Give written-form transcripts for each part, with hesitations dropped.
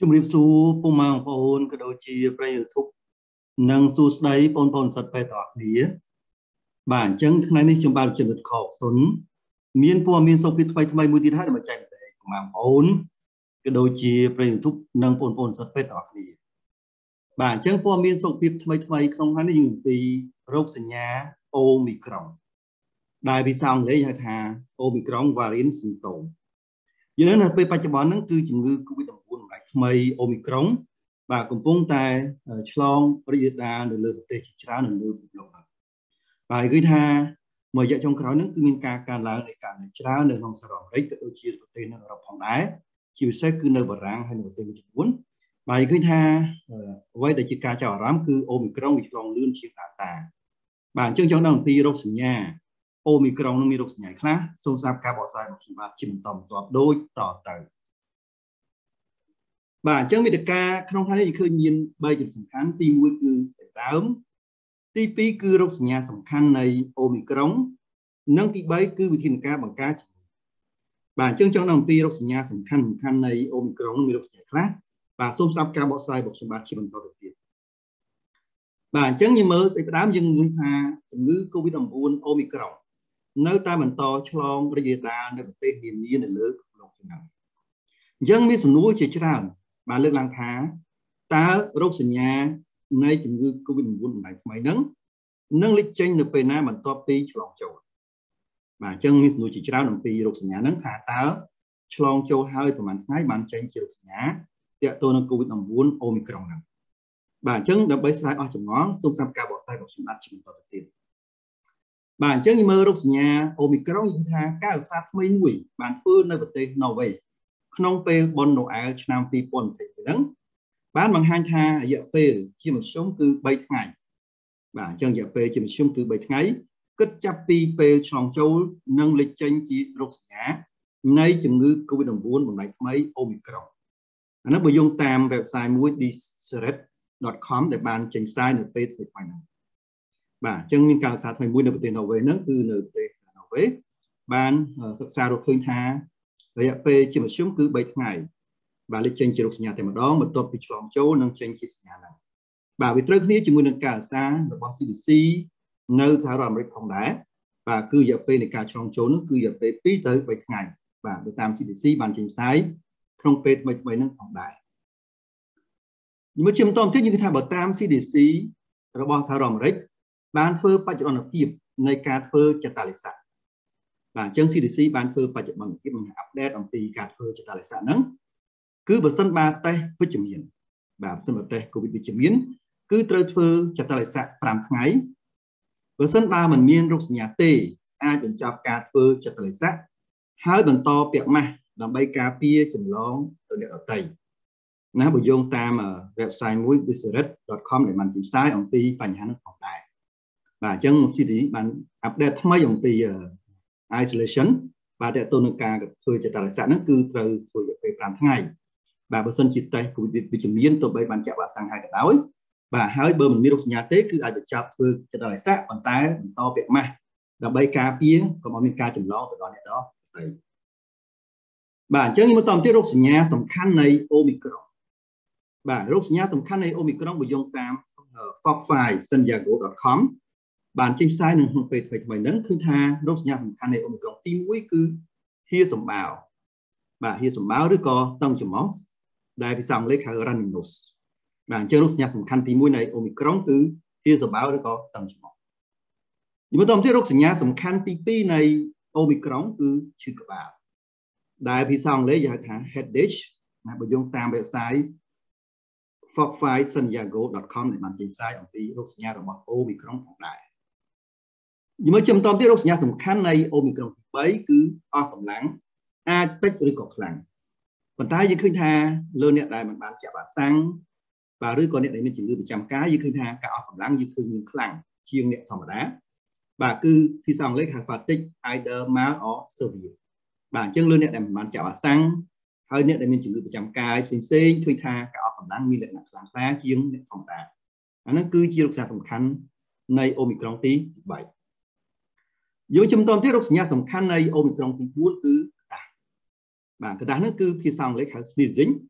ជំរាបសួរពុកម៉ែបងប្អូនក៏ដូចជាប្រិយ YouTube និងសួស្តីបងប្អូនសិស្សពេទ្យទាំងអស់គ្នាបាទអញ្ចឹងថ្ងៃនេះខ្ញុំបានជំរាបខកសុនមានព័ត៌មានសុខភាពថ្មីមួយទៀតហើយដើម្បីចែករំលែកពុកម៉ែបងប្អូនក៏ដូចជាប្រិយ YouTube និងបងប្អូនសិស្សពេទ្យទាំងអស់គ្នាបាទអញ្ចឹងព័ត៌មានសុខភាពថ្មីក្នុងថ្ងៃនេះយើងអំពីរោគសញ្ញាអូមីក្រុងដែលភាសាអង់គ្លេសហៅថា Omicron Variant Symptom យើងនៅពេលបច្ចុប្បន្នហ្នឹងគឺជំងឺ COVID-19 ថ្មី Omicron បាទកំពុងតែឆ្លងរីករាលដាលនៅលើប្រទេសជាច្រើននៅលើពិភពលោកបាទឃើញថាមួយរយៈចុងក្រោយហ្នឹងគឺមានការកើនឡើងនៃការច្រើននៅក្នុងសហរដ្ឋអាមេរិកក៏ដូចជាប្រទេសនៅអឺរ៉ុបផងដែរជាពិសេសគឺនៅបារាំងហើយនៅប្រទេសមួយចំនួនបាទឃើញថាអ្វីដែលជាការចាប់អារម្មណ៍គឺ Omicron វាឆ្លងលឿនជាង Delta បាទអញ្ចឹងចង់ដឹងអំពីរោគសញ្ញាអូមីក្រុងនឹងមានរោគសញ្ញាខ្លះសូមស្ដាប់ការបកស្រាយរបស់ខ្ញុំបាទជាបន្តបន្ទាប់ដូចតទៅបាទអញ្ចឹងមេតិកាក្នុងថ្ងៃនេះឃើញមាន3ចំណុចសំខាន់ទី1គឺស្បែកដើមទី2គឺរោគសញ្ញាសំខាន់នៃអូមីក្រុងនិងទី3គឺវិធានការបង្ការជំងឺបាទអញ្ចឹងចង់ដឹងអំពីរោគសញ្ញាសំខាន់នៃអូមីក្រុងមានរោគសញ្ញាខ្លះបាទសូមស្ដាប់ការបកស្រាយរបស់ខ្ញុំបាទជាបន្តទៅទៀតបាទអញ្ចឹងយើងមើលស្បែកដើមយើងឃើញថាជំងឺ COVID-19 អូមីក្រុងនៅតែបន្តឆ្លងរីករាលដាលនៅប្រទេសនានានៅលើពិភពលោកហ្នឹងអញ្ចឹងមានសំណួរជាច្រើនបានលើកឡើងថាតើរោគសញ្ញានៃជំងឺ COVID-19 បណ្ដាញថ្មីហ្នឹងនឹងលេចចេញនៅពេលណាបន្ទាប់ពីឆ្លងចូលបាទអញ្ចឹងមានសំណួរជាច្រើនអំពីរោគសញ្ញាហ្នឹងថាតើឆ្លងចូលហើយប្រហែលថ្ងៃបានចេញជារោគសញ្ញាទាក់ទងនឹង COVID-19 អូមីក្រុងហ្នឹងបាទអញ្ចឹងដើម្បីស្រាយអស់ចម្ងល់សូមស្ដាប់ការបកស្រាយរបស់ខ្ញុំបាទជាបន្តទៅទៀតបាទអញ្ចឹងយើងមើលរោគសញ្ញាអូមីក្រុងនិយាយថាការศึกษาថ្មីមួយបានធ្វើនៅប្រទេសណូវេក្នុងពេលបុណ្យណូអែលឆ្នាំ2020ហ្នឹងបានបង្ហាញថារយៈពេលជាមធ្យមគឺ3ថ្ងៃបាទអញ្ចឹងរយៈពេលជាមធ្យមគឺ3ថ្ងៃគិតចាប់ពីពេលឆ្លងចូលនិងលេចចេញជារោគសញ្ញានៃជំងឺ COVID-19 បណ្ដាញថ្មីអូមីក្រុងអានេះបើយោងតាម website មួយ disret.com ដែលបានចេញផ្សាយនៅពេលថ្មីហ្នឹងបាទអញ្ចឹងមានការសិក្សាថ្មីមួយនៅប្រទេសណូវេហ្នឹងគឺនៅប្រទេសណូវេបានសិក្សារកឃើញថារយៈពេលជាមធ្យមគឺ3ថ្ងៃបាទលេចចេញជារោគសញ្ញាតែម្ដងបន្ទាប់ពីឆ្លងចូលនិងចេញជាសញ្ញាហ្នឹងបាទវាត្រូវគ្នាជាមួយនឹងការសិក្សារបស់ CDC នៅសហរដ្ឋអាមេរិកផងដែរបាទគឺរយៈពេលនៃការឆ្លងចូលនោះគឺរយៈពេល2ទៅ3ថ្ងៃបាទដោយតាម CDC បានចេញផ្សាយក្នុងពេលថ្មីហ្នឹងផងដែរមួយជាបន្តទៀតយើងថាបើតាម CDC របស់សហរដ្ឋអាមេរិកបានធ្វើបច្ចុប្បន្នភាពនៃការធ្វើចតាឡេសាបាទអញ្ចឹង CDC បានធ្វើបច្ចុប្បន្នភាពនិងអាប់ដេតអំពីការធ្វើចតាឡេសាហ្នឹងគឺបើសិនបានតេស្តវិជ្ជមានបាទបើសិនបើតេស្ត COVID វិជ្ជមានគឺត្រូវធ្វើចតាឡេសា5ថ្ងៃបើសិនបើមិនមានរោគសញ្ញាទេអាចបញ្ចប់ការធ្វើចតាឡេសាហើយបន្តពាក់ម៉ាស់ដើម្បីការពារចម្លងទៅអ្នកដទៃណាបើយោងតាម website មួយ disret.com ដែលបានចេញផ្សាយអំពីបញ្ហានេះផងដែរបាទអញ្ចឹង CDC បានអាប់ដេតថ្មីអំពី isolation បាទតើតើនឹងការធ្វើចតាឡេសាហ្នឹងគឺត្រូវធ្វើរយៈពេល5ថ្ងៃបាទបើសិនជាតេស្ត COVID វិជ្ជមានទោះបីបានចាក់វ៉ាក់សាំងហើយក៏ដោយបាទហើយបើមិនមានរោគសញ្ញាទេគឺអាចបញ្ចប់ធ្វើចតាឡេសាប៉ុន្តែបន្តពាក់ម៉ាស់ដើម្បីការពារកុំឲ្យមានការចម្លងទៅដល់អ្នកដទៃបាទអញ្ចឹងមកតទៅទៀតរោគសញ្ញាសំខាន់នៃអូមីក្រុងបាទរោគសញ្ញាសំខាន់នៃអូមីក្រុងបើយោងតាម foxfy.sandiago.com បានចេញផ្សាយនៅក្នុងពេលថ្មីហ្នឹងគឺថារោគសញ្ញាសំខាន់នៃអូមីក្រុងទី1គឺហៀសម្បាវបាទហៀសម្បាវឬក៏តឹងច្រមុះដែលភាសាអង់គ្លេសហៅ runny nose បាទអញ្ចឹងរោគសញ្ញាសំខាន់ទី1នៃអូមីក្រុងគឺហៀសម្បាវឬក៏តឹងច្រមុះបន្ទាប់ទៀតរោគសញ្ញាសំខាន់ទី2នៃអូមីក្រុងគឺឈឺក្បាលដែលភាសាអង់គ្លេសហៅថា headache ណាបើយោងតាម website foxfy.sandiago.com ដែលបានចេញផ្សាយអំពីរោគសញ្ញារបស់អូមីក្រុងផងដែរជាមួយជាបន្តទៀតរោគសញ្ញាសំខាន់នៃអូមីក្រុងទី3គឺអស់កម្លាំងអាចតិចឬក៏ខ្លាំងប៉ុន្តែយើងឃើញថាលើអ្នកដែលមិនបានចាក់វ៉ាក់សាំងបាទឬក៏អ្នកដែលមានជំងឺប្រចាំកាយយើងឃើញថាការអស់កម្លាំងយើងឃើញមានខ្លាំងជាងអ្នកធម្មតាបាទគឺភាសាអង់គ្លេសហៅ fatigue either mild or severe បាទអញ្ចឹងលើអ្នកដែលមិនបានចាក់វ៉ាក់សាំងហើយអ្នកដែលមានជំងឺប្រចាំកាយផ្សេងឃើញថាការអស់កម្លាំងមានលក្ខណៈខ្លាំងក្លាជាងអ្នកធម្មតាអាហ្នឹងគឺជារោគសញ្ញាសំខាន់នៃអូមីក្រុងទី3យើងជំរាបទៀតរោគសញ្ញាសំខាន់នៃអូមីក្រុងទី4គឺក្តាស់បាទក្តាស់ហ្នឹងគឺភាសាអង់គ្លេសហៅ sneezing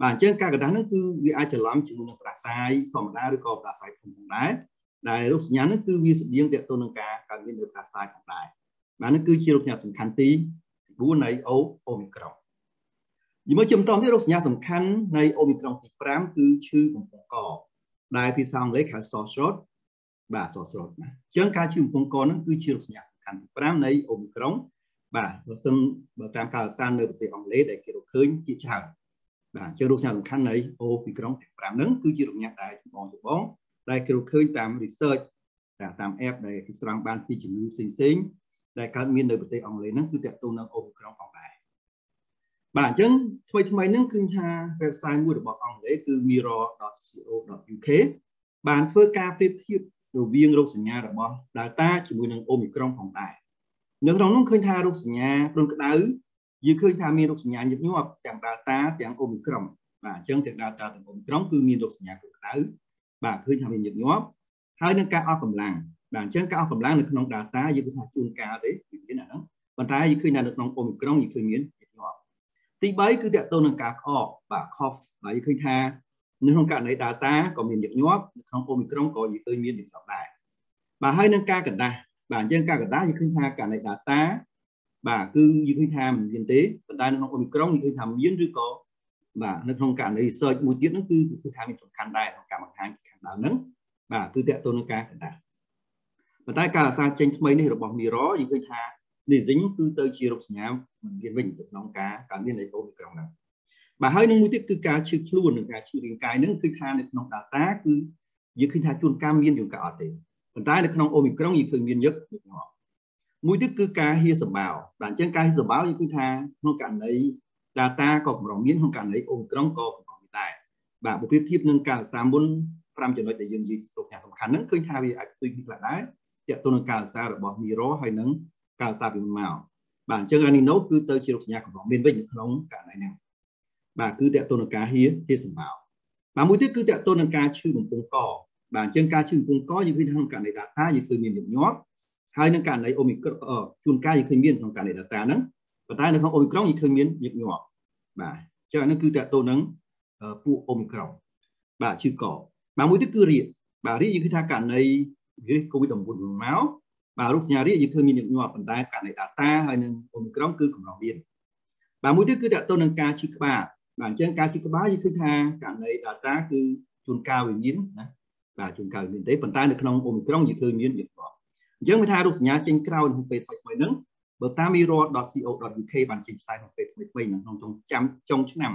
បាទអញ្ចឹងការកណ្ដាស់ហ្នឹងគឺវាអាចច្រឡំជាមួយនឹងប្រាសាយធម្មតាឬក៏ប្រាសាយធំផងដែរដែលរោគសញ្ញាហ្នឹងគឺវាស្តៀងទាក់ទងនឹងការកើតមាននៅប្រាសាយផងដែរបាទនេះគឺជារោគសញ្ញាសំខាន់ទី4នៃអូមីក្រុងជាមួយជាបន្តទៀតរោគសញ្ញាសំខាន់នៃអូមីក្រុងទី5គឺឈឺបំពង់កដែលភាសាអង់គ្លេសហៅ sore throat បាទ sore throat ណាអញ្ចឹងការឈឺបំពង់កហ្នឹងគឺជារោគសញ្ញាសំខាន់ទី5នៃអូមីក្រុងបាទបើតាមការសិក្សានៅប្រទេសអង់គ្លេសដែលគេរកឃើញជាច្រើនបាទអញ្ចឹងរោគសញ្ញាសំខាន់នៃអូមីក្រុងទី5ហ្នឹងគឺជារោគសញ្ញាដែលចម្បងដែលគេរកឃើញតាម research តាម app ដែលគេស្រង់បានពីជំងឺផ្សេងៗដែលកើតមាននៅប្រទេសអង់គ្លេសហ្នឹងគឺតាក់ទងនឹងអូមីក្រុងផងដែរបាទអញ្ចឹងថ្មីហ្នឹងឃើញថា website មួយរបស់អង់គ្លេសគឺ mirror.co.uk បានធ្វើការប្រៀបធៀបរវាងរោគសញ្ញារបស់ Delta ជាមួយនឹងអូមីក្រុងផងដែរនៅក្នុងនោះឃើញថារោគសញ្ញាគ្រុនក្តៅយើងឃើញថាមានរោគសញ្ញាញឹកញាប់ទាំង Delta ទាំងអូមីក្រុងបាទអញ្ចឹងទាំង Delta ទាំងអូមីក្រុងគឺមានរោគសញ្ញាគ្រុនក្តៅបាទឃើញថាមានញឹកញាប់ហើយនឹងការអស់កម្លាំងបាទអញ្ចឹងការអស់កម្លាំងនៅក្នុង Delta យើងគឺថាជួនកាលទេមានអាហ្នឹងប៉ុន្តែយើងឃើញថានៅក្នុងអូមីក្រុងយើងឃើញមានញឹកញាប់ទី3គឺតាក់ទងនឹងការក្អកបាទ cough បាទយើងឃើញថានៅក្នុងករណី Delta ក៏មានញឹកញាប់នៅក្នុងអូមីក្រុងក៏យើងឃើញមានញឹកញាប់ដែរបាទហើយនឹងការកណ្ដាស់បាទអញ្ចឹងការកណ្ដាស់យើងឃើញថាករណី Delta បាទគឺយើងឃើញថាមិនមានទេប៉ុន្តែនៅក្នុងអូមីក្រុងយើងឃើញថាមានឬក៏បាទនៅក្នុងករណី research មួយទៀតហ្នឹងគឺថាមានសំខាន់ដែរក្នុងការបង្ហាញខាងដើមហ្នឹងបាទគឺតាក់ទងនឹងការកណ្ដាស់ប៉ុន្តែការអាសាចេញថ្មីនេះរបស់ Mirror យើងឃើញថា sneezing គឺទៅជារោគសញ្ញាមិនមានវិញទៅក្នុងការកើតមាននៃអូមីក្រុងហ្នឹងបាទហើយនឹងមួយទៀតគឺការឈឺខ្លួននិងការឈឺរាងកាយហ្នឹងគឺថានៅក្នុង Delta គឺយើងឃើញថាជួនកាលមានជួនកាលអត់ទេប៉ុន្តែនៅក្នុងអូមីក្រុងយើងឃើញមានញឹកញាប់មួយទៀតគឺការហៀសម្បាវបាទអញ្ចឹងការហៀសម្បាវយើងឃើញថាក្នុងករណី Delta ក៏កម្រមានក្នុងករណីអូមីក្រុងក៏កម្រមានដែរបាទបើប្រៀបធៀបនឹងការសិក្សាមុន5ចំណុចដែលយើងនិយាយទៅយ៉ាងសំខាន់ហ្នឹងឃើញថាវាអាចផ្ទុយពីខ្លះដែរទាក់ទងនឹងការសិក្សារបស់ Mirror ហើយនឹងការសិក្សាពីមុនមកបាទអញ្ចឹង Ranino គឺទៅជារោគសញ្ញាកម្រមានវិញនៅក្នុងករណីហ្នឹងបាទគឺតាក់ទងនឹងការហៀសម្បាវបាទមួយទៀតគឺតាក់ទងនឹងការឈឺបំពង់កបាទអញ្ចឹងការឈឺបំពង់កយើងឃើញក្នុងករណី Delta យើងឃើញមានញឹកញាប់ហើយនឹងករណីអូមីក្រុងជួនកាលយើងឃើញមានក្នុងករណី Delta ហ្នឹងប៉ុន្តែនៅក្នុងអូមីក្រុងយើងឃើញមានញឹកញាប់បាទអញ្ចឹងអានេះគឺតាក់ទងនឹងពួកអូមីក្រុងបាទឈឺកបាទមួយទៀតគឺរាគបាទរាគយើងឃើញថាករណីវីរុស COVID-19 មកបាទរោគសញ្ញារាគយើងឃើញមានញឹកញាប់ប៉ុន្តែករណី Delta ហើយនឹងអូមីក្រុងគឺកម្រមានបាទមួយទៀតគឺតាក់ទងនឹងការឈឺក្បាលបាទអញ្ចឹងការឈឺក្បាលយើងឃើញថាករណី Delta គឺជួនកាលវាមានណាបាទជួនកាលមានទេប៉ុន្តែនៅក្នុងអូមីក្រុងយើងឃើញមានញឹកញាប់អញ្ចឹងមានថារោគសញ្ញាចេញក្រោយក្នុងពេលថ្មីហ្នឹងបើតាម mirror.co.uk បានចេញផ្សាយក្នុងពេលថ្មីៗក្នុងចុងឆ្នាំ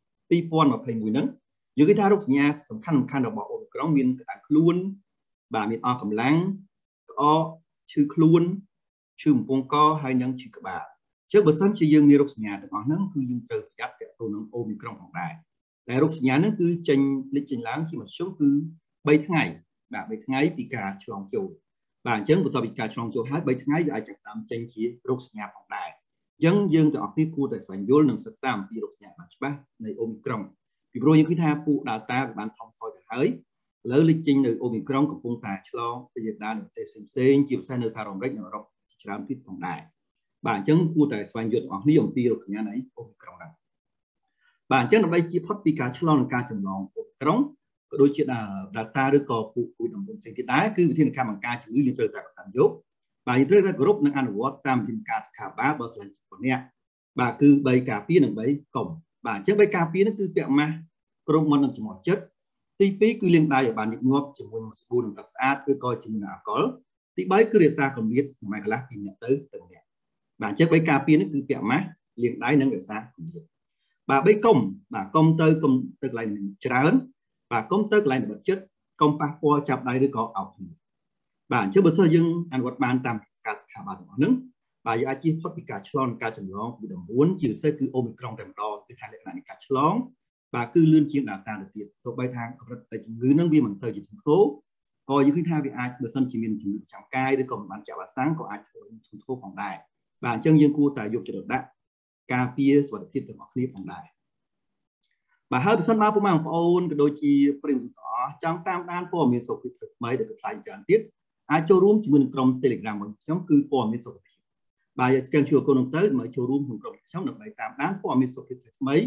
2021ហ្នឹងយើងឃើញថារោគសញ្ញាសំខាន់របស់អូមីក្រុងមានក្តៅខ្លួនបាទមានអស់កម្លាំងក្អកឈឺខ្លួនឈឺបំពង់កហើយនិងឈឺក្បាលchứបើសិនជាយើងមានរោគសញ្ញាទាំងអស់ហ្នឹងគឺយើងត្រូវប្រយ័ត្នទាក់ទងនឹងអូមីក្រុងផងដែរតែរោគសញ្ញាហ្នឹងគឺចេញលេចចេញឡើងជាមធ្យមគឺ3ថ្ងៃបាទ3ថ្ងៃពីការឆ្លងចូលបាទអញ្ចឹងបន្ទាប់ពីការឆ្លងចូលហើយ3ថ្ងៃវាអាចចាប់ផ្ដើមចេញជារោគសញ្ញាផងដែរអញ្ចឹងយើងទាំងអស់គ្នាគួរតែស្វែងយល់និងសិក្សាអំពីរោគសញ្ញាបានច្បាស់នៃអូមីក្រុងពីព្រោះយើងឃើញថាពួក Delta វាបានថមថយទៅហើយឥឡូវលេចចេញនៅអូមីក្រុងកំពុងតែឆ្លងទៅដល់ប្រទេសផ្សេងៗជាពិសេសនៅសហរដ្ឋអាមេរិកនិងអឺរ៉ុបជាច្រើនទៀតផងដែរបាទអញ្ចឹងគួរតែស្វែងយល់ទាំងអស់គ្នាអំពីរោគសញ្ញានៃអូមីក្រុងហ្នឹងបាទអញ្ចឹងដើម្បីជៀសផុតពីការឆ្លងនិងការចម្លងអូមីក្រុងក៏ដូចជា Delta ឬក៏ពួក COVID-19 ផ្សេងទៀតដែរគឺវិធានការបង្ការជំងឺយើងត្រូវតែបន្តយកបាទយើងត្រូវតែគោរពនិងអនុវត្តតាមវិធានការសុខាភិបាលបើស្រឡាញ់ជីវិតអ្នកបាទគឺ3ការពារនិង3កុំបាទអញ្ចឹង3ការពារនេះគឺពាក់ម៉ាស់គ្រប់មុននឹងចំហចិត្តទី2គឺលាងដៃឲ្យបានញឹកញាប់ជាមួយនឹងសាប៊ូនិងទឹកស្អាតឬក៏ជាមួយនឹងអាល់កុលទី3គឺរក្សាកម្រិត1ម៉ែត្រកន្លះពីអ្នកទៅអ្នកបាទអញ្ចឹង3ការពារនេះគឺពាក់ម៉ាស់លាងដៃនិងរក្សាកម្រិតបាទ3កុំបាទកុំទៅកន្លែងច្រើនបាទកុំទៅកន្លែងបិទចិត្តកុំប៉ះពាល់ចាប់ដៃឬក៏អោបគ្នាបាទអញ្ចឹងបើសិនយើងអនុវត្តបានតាមការសិក្សាបានទាំងអស់ហ្នឹងបាទយើងអាចជៀសផុតពីការឆ្លងការចម្លងCOVID-19ជាពិសេសគឺអូមីក្រុងតែម្ដងគឺថាលក្ខណៈនៃការឆ្លងបាទគឺលឿនជាង Delta ទៅទៀតទោះបីថាកម្រិតតែជំងឺហ្នឹងវាមិនទៅជាធ្ងន់ធ្ងរក៏យើងឃើញថាវាអាចបើសិនជាមានជំងឺប្រចាំកាយឬក៏មិនបានចាក់វ៉ាក់សាំងក៏អាចធ្វើធ្ងន់ធ្ងរផងដែរបាទអញ្ចឹងយើងគួរតែយកចិត្តទុកដាក់ការពារសុខភាពទាំងអស់គ្នាផងដែរបាទហើយបើសិនមកពុកម៉ែបងប្អូនក៏ដូចជាប្រិយមិត្តទាំងអស់ចង់តាមដានព័ត៌មានសុខភាពថ្មីដែលផ្សាយច្រើនទៀតអាចចូលរួមជាមួយនឹងក្រុម Telegram របស់ខ្ញុំគឺព័ត៌មានសុខភាពបាទយើង scan QR code នោះទៅដើម្បីចូលរួមក្នុងក្រុមខ្ញុំដើម្បីតាមដានព័ត៌មានសុខភាពថ្មី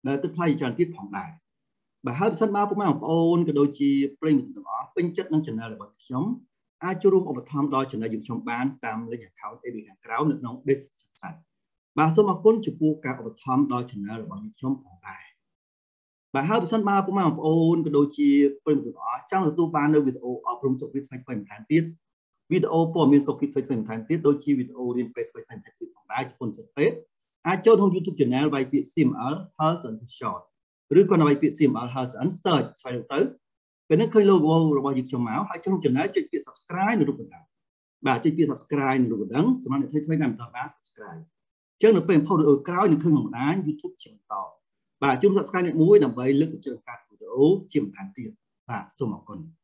ដែលទឹកថ្លៃច្រើនទៀតផងដែរបើហើយប្រសិនបើពុកម៉ែបងប្អូនក៏ដូចជាប្រិយមិត្តទាំងអស់ពេញចិត្តនឹង channel របស់ខ្ញុំអាចចូលរួមឧបត្ថម្ភដល់ channel យើងខ្ញុំបានតាម link account ខាងក្រោមនៅក្នុង description បាទសូមអរគុណចំពោះការឧបត្ថម្ភដល់ channel របស់ខ្ញុំផងដែរបាទហើយប្រសិនបើពុកម៉ែបងប្អូនក៏ដូចជាប្រិយមិត្តទាំងអស់ចង់ទទួលបាននៅវីដេអូអប់រំសុខភាពថ្មីៗបន្ថែមទៀតវីដេអូព័ត៌មានសុខភាពថ្មីៗបន្ថែមទៀតដូចជាវីដេអូរៀនពេទ្យថ្មីៗបន្ថែមទៀតផងដែរជប៉ុនសិស្សពេទ្យអាចចូលក្នុង YouTube channel វាយពាក្យ CML Health and Short ឬក៏វាយពាក្យ CML Health and Search ឆ្លៃទៅពេលនេះឃើញ logo របស់យើងខ្ញុំមកហើយចូល channel ចុចពាក្យ subscribe នៅរូបកណ្ដឹងបាទចុចពាក្យ subscribe នៅរូបកណ្ដឹងសម្រាប់អ្នកថ្មីៗដែលមិនទាន់បាន subscribe អញ្ចឹងនៅពេលផុសវីដេអូក្រោយនឹងឃើញក្នុងបណ្ដាញ YouTube ជាបន្តបាទជួយ subscribe អ្នកមួយដើម្បីលើកកម្ពស់ការធ្វើវីដេអូជាបន្តទៀតបាទសូមអរគុណ